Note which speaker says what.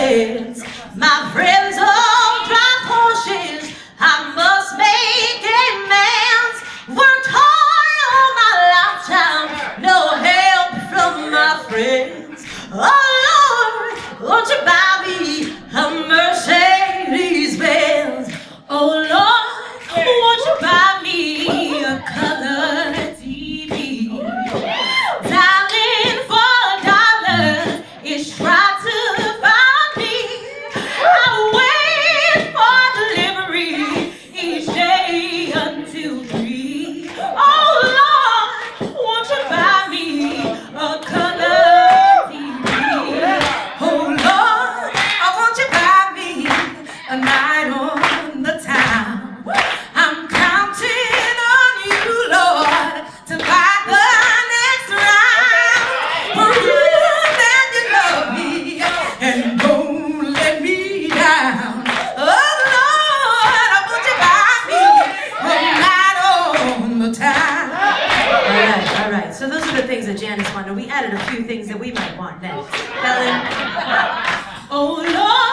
Speaker 1: Benz. My friends all drive Porsches. I must make amends. Worked hard all my lifetime, no help from my friends. Oh Lord, won't you buy me a Mercedes Benz? Oh Lord, won't you buy me a color TV? Dialing for $1 is try to find me. I wait for delivery each day until 3. Oh Lord, won't you buy me a color TV? Oh Lord, won't you buy me a night on the town? I'm counting on you, Lord, to buy the next round. Prove that you love me and don't let me down. Oh Lord, won't you buy me a night on the town? All right. So those are the things that Janis wanted. We added a few things that we might want next. Helen. Oh Lord.